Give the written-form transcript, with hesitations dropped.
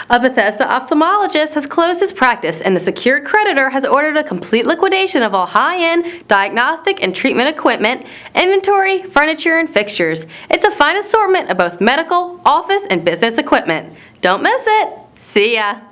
A Bethesda ophthalmologist has closed his practice, and the secured creditor has ordered a complete liquidation of all high-end diagnostic and treatment equipment, inventory, furniture, and fixtures. It's a fine assortment of both medical, office, and business equipment. Don't miss it. See ya.